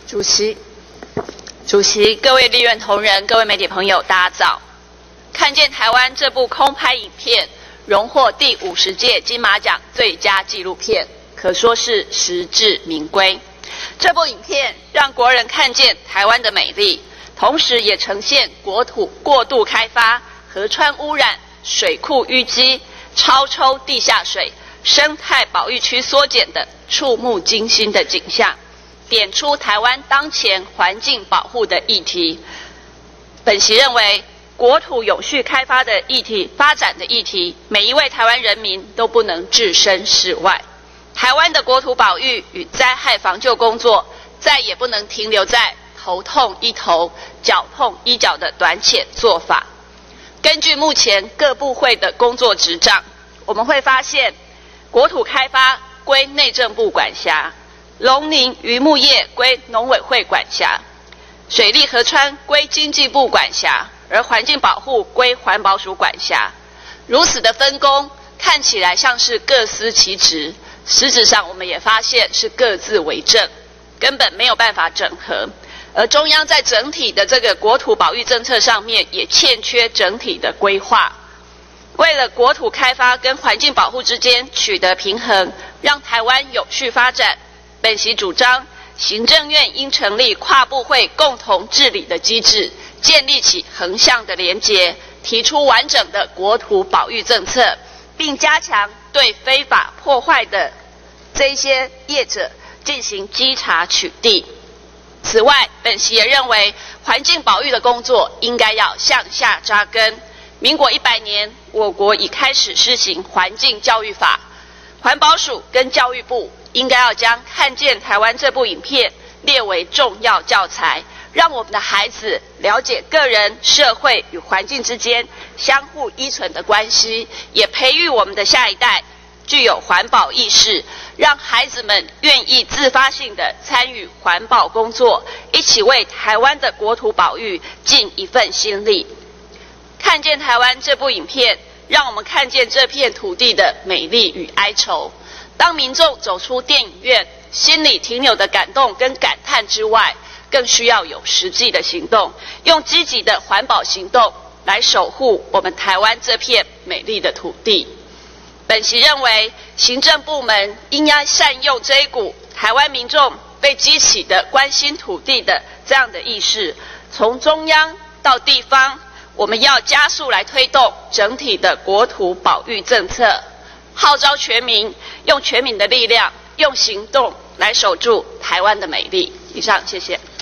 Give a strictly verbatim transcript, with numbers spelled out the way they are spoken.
主席、主席、各位立院同仁、各位媒体朋友，大家早！看见台湾这部空拍影片荣获第五十届金马奖最佳纪录片，可说是实至名归。这部影片让国人看见台湾的美丽，同时也呈现国土过度开发、河川污染、水库淤积、超抽地下水、生态保育区缩减等触目惊心的景象，点出台湾当前环境保护的议题。本席认为，国土永续开发的议题、发展的议题，每一位台湾人民都不能置身事外。台湾的国土保育与灾害防救工作，再也不能停留在头痛医头、脚痛医脚的短浅做法。根据目前各部会的工作执掌，我们会发现，国土开发归内政部管辖，农林渔牧业归农委会管辖，水利河川归经济部管辖，而环境保护归环保署管辖。如此的分工，看起来像是各司其职，实质上我们也发现是各自为政，根本没有办法整合。而中央在整体的这个国土保育政策上面，也欠缺整体的规划。为了国土开发跟环境保护之间取得平衡，让台湾有序发展，本席主张，行政院应成立跨部会共同治理的机制，建立起横向的连结，提出完整的国土保育政策，并加强对非法破坏的这一些业者进行稽查取缔。此外，本席也认为，环境保育的工作应该要向下扎根。民国一百年，我国已开始施行环境教育法，环保署跟教育部应该要将《看见台湾》这部影片列为重要教材，让我们的孩子了解个人、社会与环境之间相互依存的关系，也培育我们的下一代具有环保意识，让孩子们愿意自发性的参与环保工作，一起为台湾的国土保育尽一份心力。看见台湾这部影片，让我们看见这片土地的美丽与哀愁。当民众走出电影院，心里停留的感动跟感叹之外，更需要有实际的行动，用积极的环保行动来守护我们台湾这片美丽的土地。本席认为，行政部门应该善用这一股台湾民众被激起的关心土地的这样的意识，从中央到地方，我们要加速来推动整体的国土保育政策，号召全民用全民的力量，用行动来守住台湾的美丽。以上，谢谢。